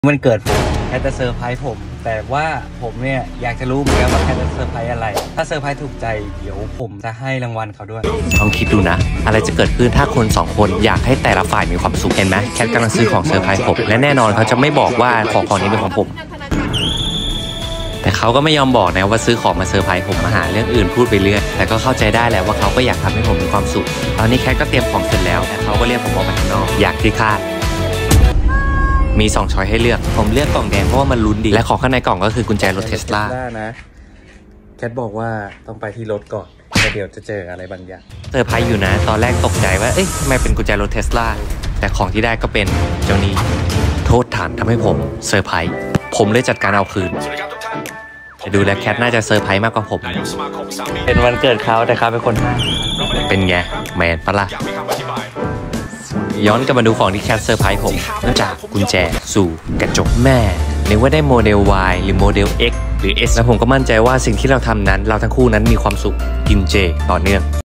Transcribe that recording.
มันเกิดผมแคทจะเซอร์ไพรส์ผมแต่ว่าผมเนี่ยอยากจะรู้เหมือนกันว่าแคทจะเซอร์ไพรส์อะไรถ้าเซอร์ไพรส์ถูกใจเดี๋ยวผมจะให้รางวัลเขาด้วยลองคิดดูนะอะไรจะเกิดขึ้นถ้าคน2คนอยากให้แต่ละฝ่ายมีความสุขเห็นไหมแคทกำลังซื้อของเซอร์ไพรส์ผมและแน่นอนเขาจะไม่บอกว่าของนี้เป็นของผมแต่เขาก็ไม่ยอมบอกนะว่าซื้อของมาเซอร์ไพรส์ผมมาหาเรื่องอื่นพูดไปเรื่อยแต่ก็เข้าใจได้แหละว่าเขาก็อยากทำให้ผมมีความสุขตอนนี้แคทก็เตรียมของเสร็จแล้วแต่เขาก็เรียกผมออกมาข้างนอกอยากที่คาดมี2ช้อยให้เลือกผมเลือกกล่องแดงเพราะว่ามันลุ้นดีและของข้างในกล่องก็คือกุญแจรถเทสลานะแคทบอกว่าต้องไปที่รถก่อนเดี๋ยวจะเจออะไรบางอย่างเซอร์ไพรส์อยู่นะตอนแรกตกใจว่าเอ๊ะทำไมเป็นกุญแจรถเทสลาแต่ของที่ได้ก็เป็นเจ้านี้โทษฐานทำให้ผมเซอร์ไพรส์ผมเลยจัดการเอาคืนแต่ดูแลแคทน่าจะเซอร์ไพรส์มากกว่าผมเป็นวันเกิดเขาแต่เขาเป็นคนให้เป็นไงแมนปะล่ะย้อนกลับมาดูของที่แคทเซอร์ไพรส์ผมเนื่องจากกุญแจสู่กระจกแม่นึกว่าได้โมเดล Y หรือโมเดล X หรือ S และผมก็มั่นใจว่าสิ่งที่เราทำนั้นเราทั้งคู่นั้นมีความสุขกินเจต่อเนื่อง